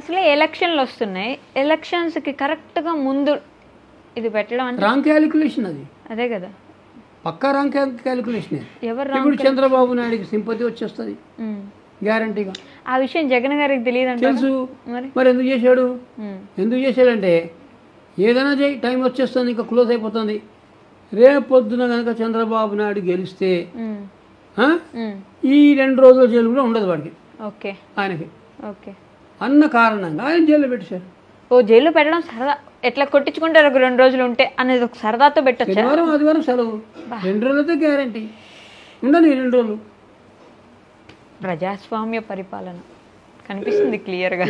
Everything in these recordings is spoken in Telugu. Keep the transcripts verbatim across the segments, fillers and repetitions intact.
అసలు ఎలక్షన్లు వస్తున్నాయి, ఎలక్షన్స్ కి కరెక్ట్ గా ముందు ఇది పెట్టడం అంటే రాంగ్ క్యాలిక్యులేషన్ అది. అదే కదా, పక్కా రాంగ్ క్యాలిక్యులేషన్. ఎవరు ఇప్పుడు చంద్రబాబు నాయుడుకి సింపతి వచ్చేస్తుంది గ్యారంటీగా. ఆ విషయం జగన్ గారికి తెలియదు తెలుసు. మరి ఎందుకు చేశాడు? ఎందుకు చేశాడంటే ఏదైనా చేయి, టైం వచ్చేస్తుంది, ఇంకా క్లోజ్ అయిపోతుంది. రేపు పొద్దున కనుక చంద్రబాబు నాయుడు గెలిస్తే ఈ రెండు రోజుల జైలు కూడా ఉండదు వాడికి, ఓకే ఆయనకి ఓకే అన్న కారణంగా ఆయన జైల్లో పెట్టేశారు. ఓ జైల్లో పెట్టడం సరదా, ఎట్లా కొట్టించుకుంటారు ఒక రెండు రోజులు ఉంటే అనేది ఒక సరదాతో పెట్టచ్చు. శనివారం ఆదివారం సెలవు, రెండు రోజులతో గ్యారంటీ ఉండదు. ఈ రెండు రోజులు ప్రజాస్వామ్య పరిపాలన కనిపిస్తుంది క్లియర్గా.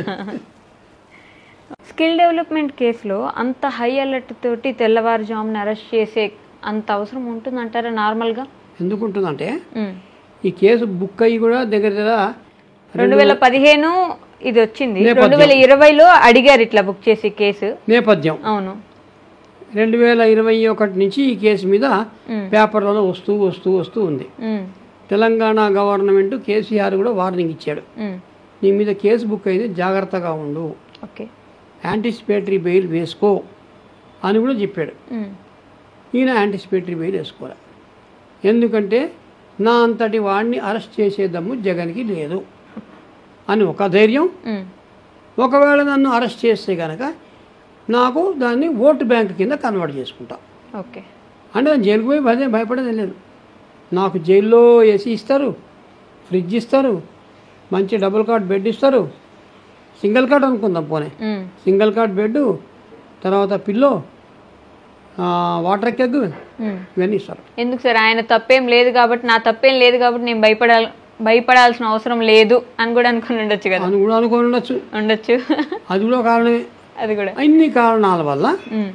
స్కిల్ డెవలప్మెంట్ కేసులో అంత హై అలర్ట్ తోటి తెల్లవారుజామున అరెస్ట్ చేసే అంత అవసరం ఉంటుందంటారా నార్మల్గా? ఎందుకు ఉంటుందంటే ఈ కేసు బుక్ అయ్యి కూడా దగ్గర దగ్గర రెండు వేల పదిహేను ఇది వచ్చింది, రెండు వేల ఇరవైలో అడిగారు ఇట్లా బుక్ చేసి కేసు నేపథ్యం. అవును, రెండు వేల ఇరవై ఒకటి నుంచి ఈ కేసు మీద పేపర్లలో వస్తూ వస్తూ వస్తూ ఉంది. తెలంగాణ గవర్నమెంట్ కేసీఆర్ కూడా వార్నింగ్ ఇచ్చాడు, నీ మీద కేసు బుక్ అయింది జాగ్రత్తగా ఉండు, ఓకే యాంటిసిపేటరీ బెయిల్ వేసుకో అని కూడా చెప్పాడు. ఈయన యాంటిసిపేటరీ బెయిల్ వేసుకోవాలి, ఎందుకంటే నా అంతటి వాడిని అరెస్ట్ చేసే దమ్ము జగన్కి లేదు అని ఒక ధైర్యం. ఒకవేళ నన్ను అరెస్ట్ చేస్తే కనుక నాకు దాన్ని ఓటు బ్యాంక్ కింద కన్వర్ట్ చేసుకుంటా. ఓకే అంటే నేను జైలుకు పోయి భయ భయపడేది లేదు. నాకు జైల్లో ఏసీ ఇస్తారు, ఫ్రిడ్జ్ ఇస్తారు, మంచి డబుల్ కాట్ బెడ్ ఇస్తారు, సింగిల్ కాట్ అనుకుందాం పోనీ, సింగిల్ కాట్ బెడ్, తర్వాత పిల్లో, వాటర్ కెగ్, ఇవన్నీ ఇస్తారు. ఎందుకు సార్? ఆయన తప్పేం లేదు కాబట్టి, నా తప్పేం లేదు కాబట్టి నేను భయపడాలి భయపడాల్సిన అవసరం లేదు అని కూడా అనుకుని ఉండొచ్చు కదా? అని కూడా అనుకుని ఉండొచ్చు ఉండొచ్చు అది కూడా కారణమే. అది కూడా ఇన్ని కారణాల వల్ల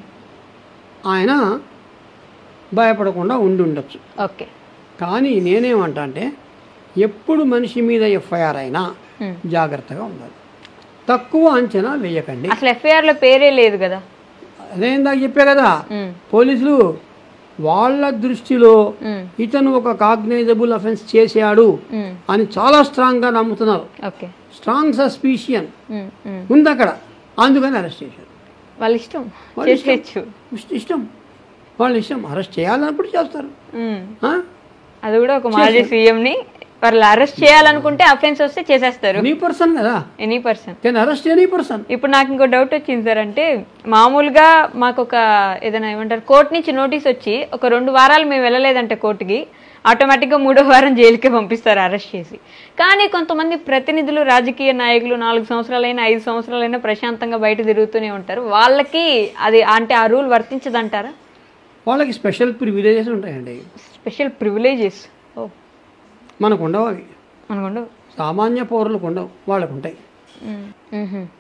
ఆయన భయపడకుండా ఉండి ఉండొచ్చు. ఓకే, కానీ నేనేమంటా అంటే ఎప్పుడు మనిషి మీద ఎఫ్ఐఆర్ అయినా జాగ్రత్తగా ఉండాలి, తక్కువ అంచనా వేయకండి. అసలు ఎఫ్ఐఆర్ లో పేరే లేదు కదా? అదే ఇందాక చెప్పే కదా, పోలీసులు వాళ్ళ దృష్టిలో ఇతను ఒక కాగ్నైజబుల్ అఫెన్స్ చేశాడు అని చాలా స్ట్రాంగ్ గా నమ్ముతున్నారు. స్ట్రాంగ్ సస్పిషియన్ ఉంది అక్కడ, అందుకని అరెస్ట్ చేశారు. వాళ్ళ ఇష్టం, ఇష్టం వాళ్ళ ఇష్టం, అరెస్ట్ చేయాలన్నప్పుడు చేస్తారు. అది కూడా ఒక మాజీ సీఎం ని వాళ్ళు అరెస్ట్ చేయాలనుకుంటే అఫెన్స్ వస్తే చేసేస్తారు. ఎనీ పర్సన్ కదా, any person can arrest any person. ఇప్పుడు నాకు ఇంకో డౌట్ వచ్చింది సార్, అంటే మామూలుగా మాకు ఒక ఏదైనా ఏమంటారు కోర్టు నుంచి నోటీస్ వచ్చి ఒక రెండు వారాలు మేము వెళ్ళలేదంటే కోర్టుకి, ఆటోమేటిక్గా మూడో వారం జైలుకే పంపిస్తారు అరెస్ట్ చేసి. కానీ కొంతమంది ప్రతినిధులు, రాజకీయ నాయకులు నాలుగు సంవత్సరాలైనా ఐదు సంవత్సరాలైనా ప్రశాంతంగా బయట తిరుగుతూనే ఉంటారు, వాళ్ళకి అది అంటే ఆ రూల్ వర్తించదంటారా? వాళ్ళకి స్పెషల్ ప్రివిలేజెస్ ఉంటాయండి. స్పెషల్ ప్రివిలేజెస్ మనకు ఉండవు, అవి మనకు ఉండవు, సామాన్య పౌరులకు ఉండవు, వాళ్ళకు ఉంటాయి.